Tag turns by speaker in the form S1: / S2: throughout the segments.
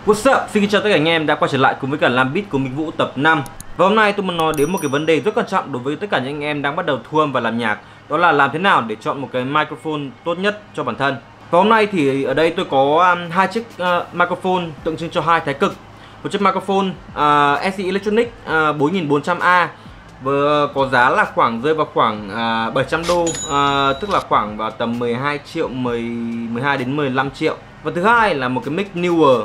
S1: What's up? Xin chào tất cả anh em đã quay trở lại cùng với cả làm beat của mình Vũ tập 5. Và hôm nay tôi muốn nói đến một cái vấn đề rất quan trọng đối với tất cả những anh em đang bắt đầu thu âm và làm nhạc. Đó là làm thế nào để chọn một cái microphone tốt nhất cho bản thân. Và hôm nay thì ở đây tôi có hai chiếc microphone tượng trưng cho hai thái cực. Một chiếc microphone SE Electronic 4400A vừa có giá là rơi vào khoảng 700 đô, tức là khoảng vào tầm 12 triệu, 12 đến 15 triệu. Và thứ hai là một cái mic Neewer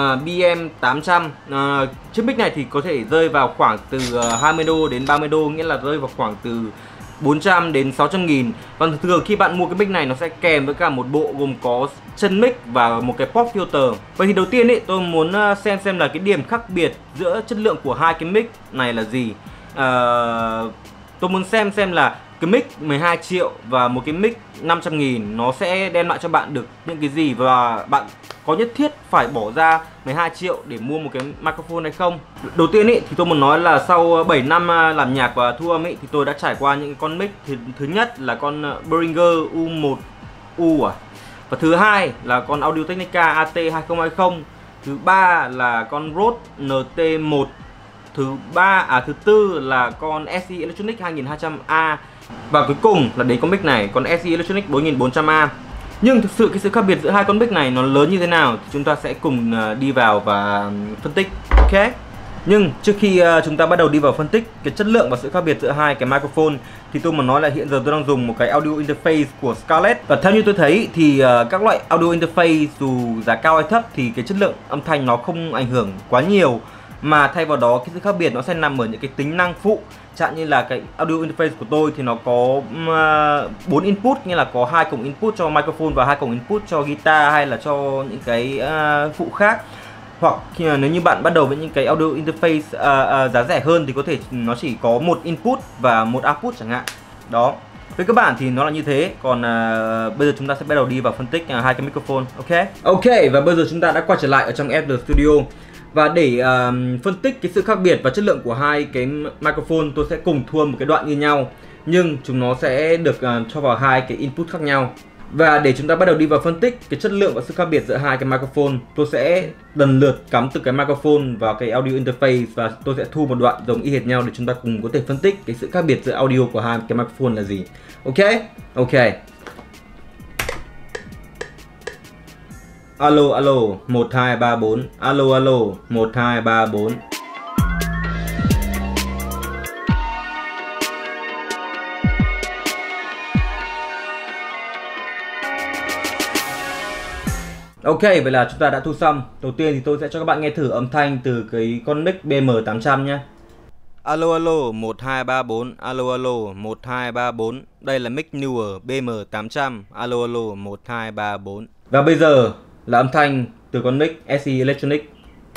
S1: BM800. Chiếc mic này thì có thể rơi vào khoảng từ 20 đô đến 30 đô, nghĩa là rơi vào khoảng từ 400 đến 600 nghìn. Và thường khi bạn mua cái mic này nó sẽ kèm với cả một bộ gồm có chân mic và một cái pop filter. Vậy thì đầu tiên ý, tôi muốn xem là cái điểm khác biệt giữa chất lượng của hai cái mic này là gì. Tôi muốn xem là cái mic 12 triệu và một cái mic 500 nghìn nó sẽ đem lại cho bạn được những cái gì, và bạn có nhất thiết phải bỏ ra 12 triệu để mua một cái microphone hay không. Đầu tiên ý, thì tôi muốn nói là sau 7 năm làm nhạc và thu âm ý, thì tôi đã trải qua những con mic. Thứ nhất là con Behringer U1U và thứ hai là con Audio Technica AT2020, thứ ba là con Rode NT1, thứ tư là con SE Electronic 2200A và cuối cùng là đến con mic này, con SE Electronic 4400A. Nhưng thực sự cái sự khác biệt giữa hai con mic này nó lớn như thế nào thì chúng ta sẽ cùng đi vào và phân tích. Ok. Nhưng trước khi chúng ta bắt đầu đi vào phân tích cái chất lượng và sự khác biệt giữa hai cái microphone thì tôi muốn nói là hiện giờ tôi đang dùng một cái audio interface của Scarlett. Và theo như tôi thấy thì các loại audio interface dù giá cao hay thấp thì cái chất lượng âm thanh nó không ảnh hưởng quá nhiều, mà thay vào đó cái sự khác biệt nó sẽ nằm ở những cái tính năng phụ. Chẳng như là cái audio interface của tôi thì nó có 4 input, nghĩa là có 2 cổng input cho microphone và 2 cổng input cho guitar hay là cho những cái phụ khác. Hoặc nếu như bạn bắt đầu với những cái audio interface giá rẻ hơn thì có thể nó chỉ có một input và một output chẳng hạn. Đó. Với các bạn thì nó là như thế. Còn bây giờ chúng ta sẽ bắt đầu đi vào phân tích hai cái microphone. Ok, và bây giờ chúng ta đã quay trở lại ở trong FL Studio. Và để phân tích cái sự khác biệt và chất lượng của hai cái microphone, tôi sẽ cùng thu âm một cái đoạn như nhau, nhưng chúng nó sẽ được cho vào hai cái input khác nhau. Và để chúng ta bắt đầu đi vào phân tích cái chất lượng và sự khác biệt giữa hai cái microphone, tôi sẽ lần lượt cắm từ cái microphone vào cái audio interface và tôi sẽ thu một đoạn giống y hệt nhau để chúng ta cùng có thể phân tích cái sự khác biệt giữa audio của hai cái microphone là gì. Ok. Alo 1 2 3 4. Alo 1 2 3 4. Ok, vậy là chúng ta đã thu xong. Đầu tiên thì tôi sẽ cho các bạn nghe thử âm thanh từ cái con mic BM800 nhé. Alo 1 2 3 4. Alo 1 2 3 4. Đây là mic Neewer BM800. Alo 1 2 3 4. Và bây giờ là âm thanh từ con mic SE Electronic.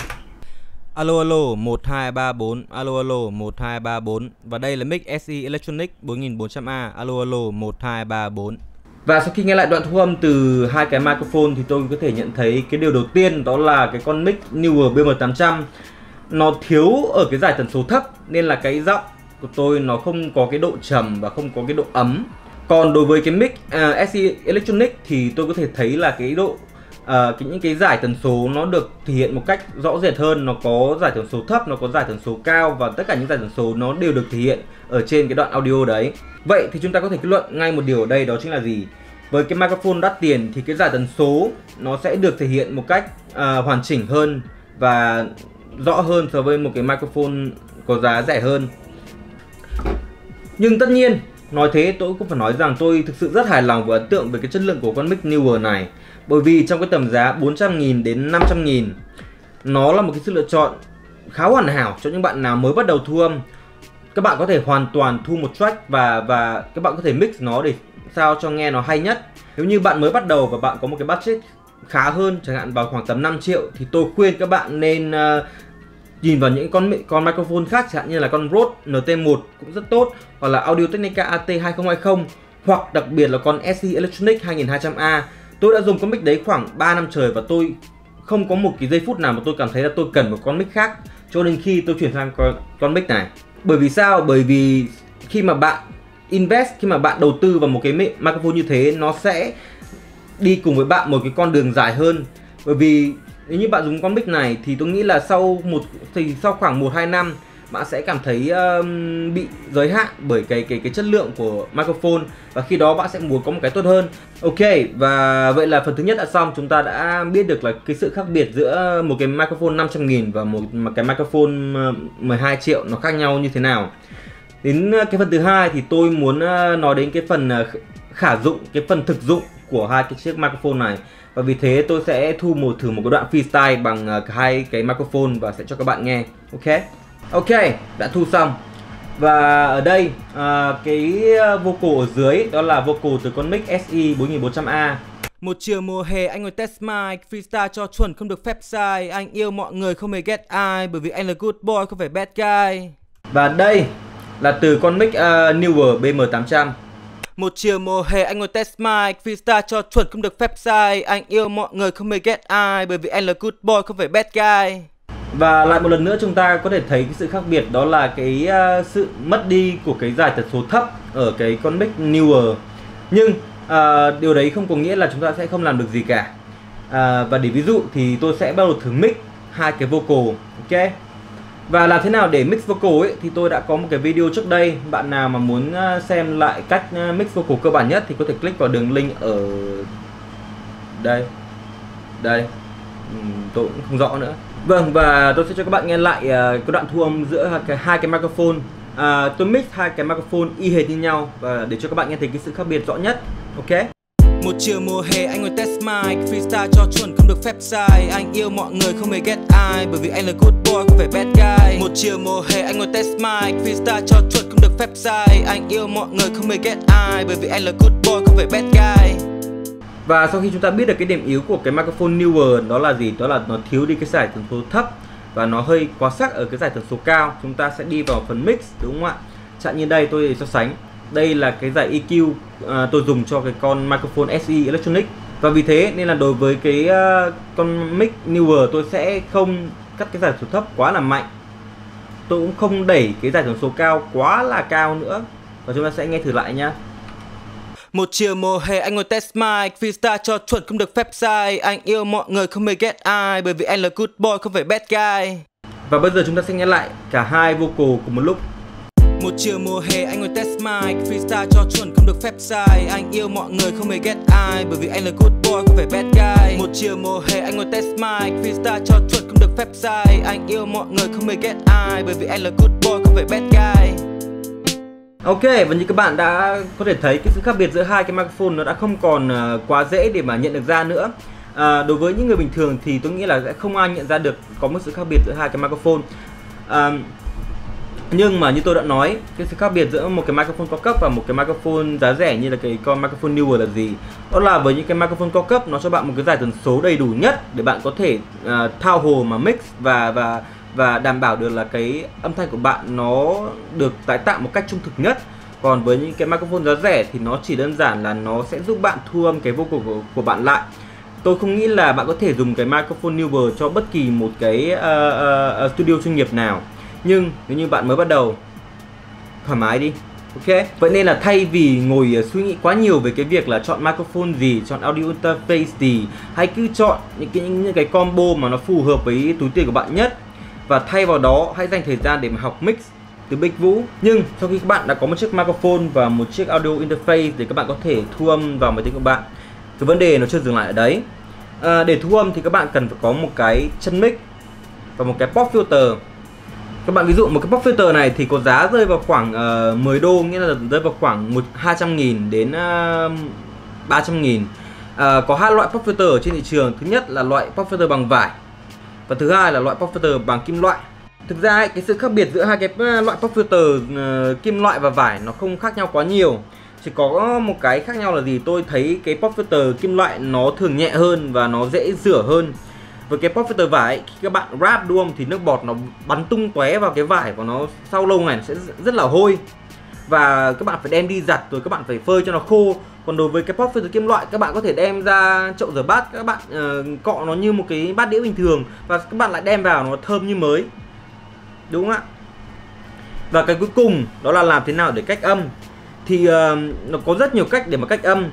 S1: Alo 1 2 3 4. Alo 1 2 3 4. Và đây là mic SE Electronic 4400A. Alo 1 2 3 4. Và sau khi nghe lại đoạn thu âm từ hai cái microphone thì tôi có thể nhận thấy cái điều đầu tiên đó là cái con mic Neewer BM800 nó thiếu ở cái giải tần số thấp, nên là cái giọng của tôi nó không có cái độ trầm và không có cái độ ấm. Còn đối với cái mic SE Electronic thì tôi có thể thấy là cái độ những cái giải tần số nó được thể hiện một cách rõ rệt hơn. Nó có giải tần số thấp, nó có giải tần số cao, và tất cả những giải tần số nó đều được thể hiện ở trên cái đoạn audio đấy. Vậy thì chúng ta có thể kết luận ngay một điều ở đây, đó chính là gì? Với cái microphone đắt tiền thì cái giải tần số nó sẽ được thể hiện một cách hoàn chỉnh hơn và rõ hơn so với một cái microphone có giá rẻ hơn. Nhưng tất nhiên, nói thế tôi cũng phải nói rằng tôi thực sự rất hài lòng và ấn tượng về cái chất lượng của con mic Neewer này. Bởi vì trong cái tầm giá 400.000 đến 500.000, nó là một cái sự lựa chọn khá hoàn hảo cho những bạn nào mới bắt đầu thu âm. Các bạn có thể hoàn toàn thu một track và các bạn có thể mix nó để sao cho nghe nó hay nhất. Nếu như bạn mới bắt đầu và bạn có một cái budget khá hơn, chẳng hạn vào khoảng tầm 5 triệu, thì tôi khuyên các bạn nên nhìn vào những con microphone khác, chẳng hạn như là con Rode NT1 cũng rất tốt, hoặc là Audio Technica AT2020, hoặc đặc biệt là con SE Electronic 2200A. Tôi đã dùng con mic đấy khoảng 3 năm trời và tôi không có một cái giây phút nào mà tôi cảm thấy là tôi cần một con mic khác cho đến khi tôi chuyển sang con mic này. Bởi vì sao? Bởi vì khi mà bạn invest, khi mà bạn đầu tư vào một cái microphone như thế, nó sẽ đi cùng với bạn một cái con đường dài hơn. Bởi vì nếu như bạn dùng con mic này thì tôi nghĩ là sau khoảng 1-2 năm bạn sẽ cảm thấy bị giới hạn bởi cái chất lượng của microphone, và khi đó bạn sẽ muốn có một cái tốt hơn. Ok, và vậy là phần thứ nhất đã xong. Chúng ta đã biết được là cái sự khác biệt giữa một cái microphone 500.000 và một cái microphone 12 triệu nó khác nhau như thế nào. Đến cái phần thứ hai thì tôi muốn nói đến cái phần khả dụng, cái phần thực dụng của hai cái chiếc microphone này. Và vì thế tôi sẽ thử một cái đoạn freestyle bằng hai cái microphone và sẽ cho các bạn nghe. Ok, đã thu xong. Và ở đây cái vocal ở dưới đó là vocal từ con mic SE 4400A. Một chiều mùa hè anh ngồi test mic, freestyle cho chuẩn không được phép sai. Anh yêu mọi người không hề ghét ai, bởi vì anh là good boy không phải bad guy. Và đây là từ con mic Newer BM800. Một chiều mùa hè anh ngồi test mic, freestyle cho chuẩn không được phép sai. Anh yêu mọi người không hề ghét ai, bởi vì anh là good boy không phải bad guy. Và lại một lần nữa chúng ta có thể thấy cái sự khác biệt, đó là cái sự mất đi của cái giải tần số thấp ở cái con mic Newer. Nhưng điều đấy không có nghĩa là chúng ta sẽ không làm được gì cả. Và để ví dụ thì tôi sẽ bắt đầu thử mix hai cái vocal. Ok. Và làm thế nào để mix vocal ấy thì tôi đã có một cái video trước đây. Bạn nào mà muốn xem lại cách mix vocal cơ bản nhất thì có thể click vào đường link ở đây. Tôi cũng không rõ nữa. Vâng, và tôi sẽ cho các bạn nghe lại cái đoạn thu âm giữa hai cái microphone. Tôi mix hai cái microphone y hệt như nhau và để cho các bạn nghe thấy cái sự khác biệt rõ nhất. Ok. Một chiều mùa hè anh ngồi test mic, freestyle cho chuẩn không được phép sai. Anh yêu mọi người không hề ghét ai, bởi vì anh là good boy không phải bad guy. Một chiều mùa hè anh ngồi test mic, freestyle cho chuẩn không được phép sai. Anh yêu mọi người không hề ghét ai, bởi vì anh là good boy không phải bad guy. Và sau khi chúng ta biết được cái điểm yếu của cái microphone Newer đó là gì? Đó là nó thiếu đi cái giải tần số thấp và nó hơi quá sắc ở cái giải tần số cao. Chúng ta sẽ đi vào phần mix, đúng không ạ? Chẳng như đây tôi so sánh. Đây là cái giải EQ tôi dùng cho cái con microphone SE Electronic. Và vì thế nên là đối với cái con mic Newer tôi sẽ không cắt cái giải tần số thấp quá là mạnh. Tôi cũng không đẩy cái giải tần số cao quá là cao nữa. Và chúng ta sẽ nghe thử lại nhá. Một chiều mùa hè anh ngồi test mic, freestyle cho chuẩn không được phép sai. Anh yêu mọi người không hề ghét ai, bởi vì anh là good boy không phải bad guy. Và bây giờ chúng ta sẽ nghe lại cả hai vocal cùng một lúc. Một chiều mùa hè anh ngồi test mic, freestyle cho chuẩn không được phép sai. Anh yêu mọi người không hề ghét ai, bởi vì anh là good boy không phải bad guy. Một chiều mùa hè anh ngồi test mic, freestyle cho chuẩn không được phép sai. Anh yêu mọi người không hề ghét ai, bởi vì anh là good boy không phải bad guy. Ok, và như các bạn đã có thể thấy cái sự khác biệt giữa hai cái microphone nó đã không còn quá dễ để mà nhận được ra nữa. Đối với những người bình thường thì tôi nghĩ là sẽ không ai nhận ra được có một sự khác biệt giữa hai cái microphone. Nhưng mà như tôi đã nói, cái sự khác biệt giữa một cái microphone cao cấp và một cái microphone giá rẻ như là cái con microphone Newer là gì? Đó là với những cái microphone cao cấp nó cho bạn một cái giải tần số đầy đủ nhất để bạn có thể thao hồ mà mix và đảm bảo được là cái âm thanh của bạn nó được tái tạo một cách trung thực nhất. Còn với những cái microphone giá rẻ thì nó chỉ đơn giản là nó sẽ giúp bạn thu âm cái vocal của bạn lại. Tôi không nghĩ là bạn có thể dùng cái microphone Newer cho bất kỳ một cái studio chuyên nghiệp nào. Nhưng nếu như bạn mới bắt đầu, thoải mái đi. Ok. Vậy nên là thay vì ngồi suy nghĩ quá nhiều về cái việc là chọn microphone gì, chọn audio interface gì, hãy cứ chọn những cái combo mà nó phù hợp với túi tiền của bạn nhất. Và thay vào đó hãy dành thời gian để mà học mix từ Bích Vũ. Nhưng sau khi các bạn đã có một chiếc microphone và một chiếc audio interface để các bạn có thể thu âm vào máy tính của bạn, cái vấn đề nó chưa dừng lại ở đấy. Để thu âm thì các bạn cần phải có một cái chân mic và một cái pop filter. Các bạn ví dụ một cái pop filter này thì có giá rơi vào khoảng 10 đô, nghĩa là rơi vào khoảng 200.000 đến 300.000. Có hai loại pop filter ở trên thị trường. Thứ nhất là loại pop filter bằng vải và thứ hai là loại pop filter bằng kim loại. Thực ra ấy, cái sự khác biệt giữa hai cái loại pop filter kim loại và vải nó không khác nhau quá nhiều. Chỉ có một cái khác nhau là gì? Tôi thấy cái pop filter kim loại nó thường nhẹ hơn và nó dễ rửa hơn. Với cái pop filter vải ấy, khi các bạn rap đúng không thì nước bọt nó bắn tung tóe vào cái vải và nó sau lâu ngày nó sẽ rất là hôi. Và các bạn phải đem đi giặt rồi các bạn phải phơi cho nó khô. Còn đối với cái pop filter kim loại, các bạn có thể đem ra chậu rửa bát, các bạn cọ nó như một cái bát đĩa bình thường và các bạn lại đem vào nó thơm như mới. Đúng không ạ? Và cái cuối cùng đó là làm thế nào để cách âm. Thì nó có rất nhiều cách để mà cách âm.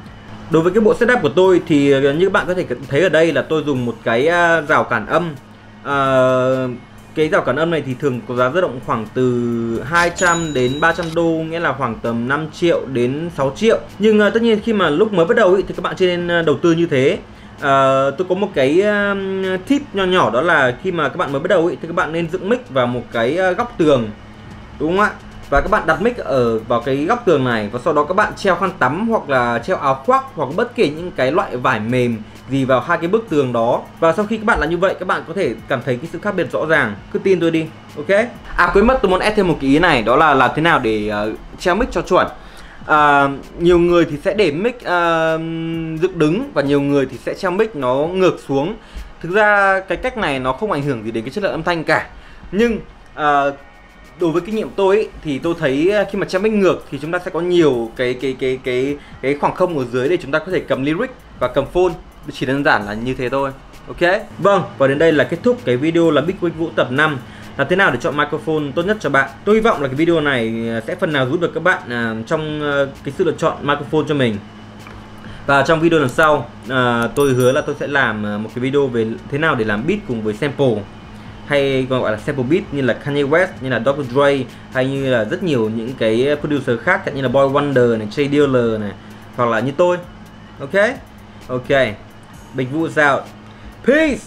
S1: Đối với cái bộ setup của tôi thì như các bạn có thể thấy ở đây là tôi dùng một cái rào cản âm. Cái rào cản âm này thì thường có giá dao động khoảng từ 200 đến 300 đô, nghĩa là khoảng tầm 5 triệu đến 6 triệu. Nhưng tất nhiên khi mà lúc mới bắt đầu thì các bạn chưa nên đầu tư như thế. Tôi có một cái tip nho nhỏ, đó là khi mà các bạn mới bắt đầu thì các bạn nên dựng mic vào một cái góc tường, đúng không ạ? Và các bạn đặt mic ở vào cái góc tường này, và sau đó các bạn treo khăn tắm hoặc là treo áo khoác hoặc bất kể những cái loại vải mềm gì vào hai cái bức tường đó. Và sau khi các bạn làm như vậy, các bạn có thể cảm thấy cái sự khác biệt rõ ràng. Cứ tin tôi đi, ok? Quên mất, tôi muốn add thêm một cái ý này, đó là làm thế nào để treo mic cho chuẩn. Nhiều người thì sẽ để mic dựng đứng, và nhiều người thì sẽ treo mic nó ngược xuống. Thực ra cái cách này nó không ảnh hưởng gì đến cái chất lượng âm thanh cả. Nhưng đối với kinh nghiệm tôi ấy, thì tôi thấy khi mà treo mic ngược thì chúng ta sẽ có nhiều cái khoảng không ở dưới để chúng ta có thể cầm lyric và cầm phone. Chỉ đơn giản là như thế thôi. Ok. Vâng, và đến đây là kết thúc cái video là Big Wig Vũ tập 5, là thế nào để chọn microphone tốt nhất cho bạn. Tôi hy vọng là cái video này sẽ phần nào giúp được các bạn trong cái sự lựa chọn microphone cho mình. Và trong video lần sau, tôi hứa là tôi sẽ làm một cái video về thế nào để làm beat cùng với sample, hay còn gọi là sample beat, như là Kanye West, như là Dr. Dre, hay như là rất nhiều những cái producer khác, như là Boy Wonder này, Jay Dilla này, hoặc là như tôi. Ok. Ok. Big Vũ out. Peace.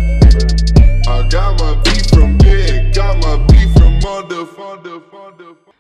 S1: I got my beat from big, got my beat from mother.